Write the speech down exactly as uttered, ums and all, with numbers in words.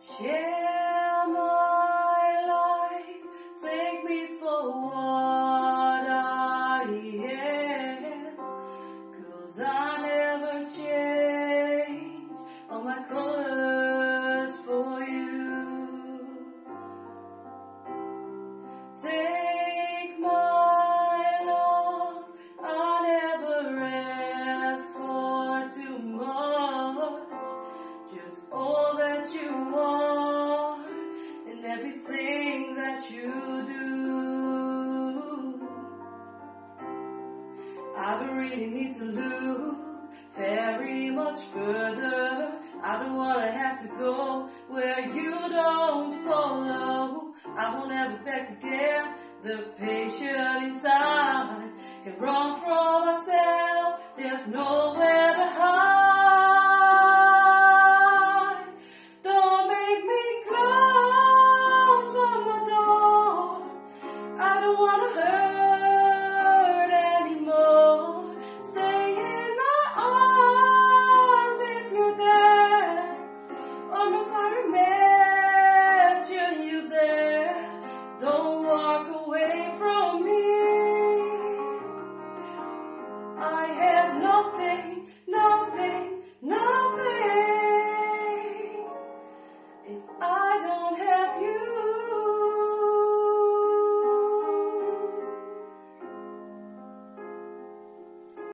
Share my life, take me for what I am, 'cause I never change all my colors for you. Take my love, I never ask for too much, just all that you are and everything that you do. I don't really need to look very much further. I don't want to have to go where you don't follow. I won't ever back again. The patient inside can run from myself. There's nowhere to hide.